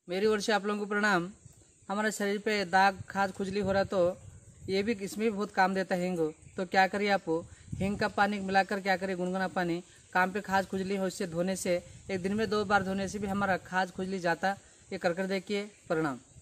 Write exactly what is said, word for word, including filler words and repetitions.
मेरी ओर से आप लोगों को प्रणाम। हमारे शरीर पे दाग, खाज, खुजली हो रहा तो ये भी इसमें भी बहुत काम देता है हींग। तो क्या करिए, आप हींग का पानी मिलाकर क्या करिए, गुनगुना पानी काम पे खाज खुजली हो, इससे धोने से एक दिन में दो बार धोने से भी हमारा खाज खुजली जाता। ये कर कर देखिए। प्रणाम।